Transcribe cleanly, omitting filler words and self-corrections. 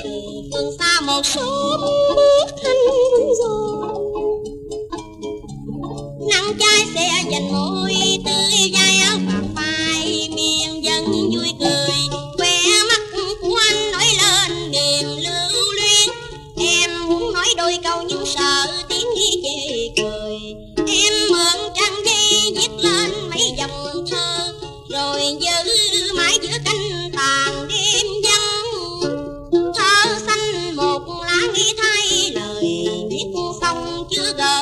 phương xa một số bước thanh rồi nắng trái xe dành môi tươi vai áo bạc phai miền dân vui cười khoe mắt của anh nổi lên niềm lưu luyến em muốn nói đôi câu nhưng sợ tiếng ghi chê cười em mượn trang giấy viết lên mấy dòng thơ rồi giữ mãi giữa cánh tàn đêm vắng thơ xanh một lá nghi thay lời viết xong chưa gờ